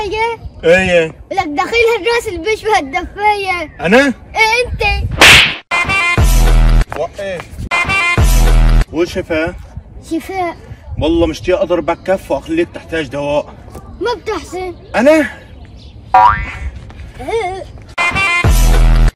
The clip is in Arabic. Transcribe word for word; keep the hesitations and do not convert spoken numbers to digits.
حاجة؟ ايه لك دخيل الراس اللي بيشبه الدفاية. انا؟ ايه انت؟ وقف. وشفاء؟ شفاء. والله مشتاق اضربك كف واخليك تحتاج دواء. ما بتحسن. انا؟ ايه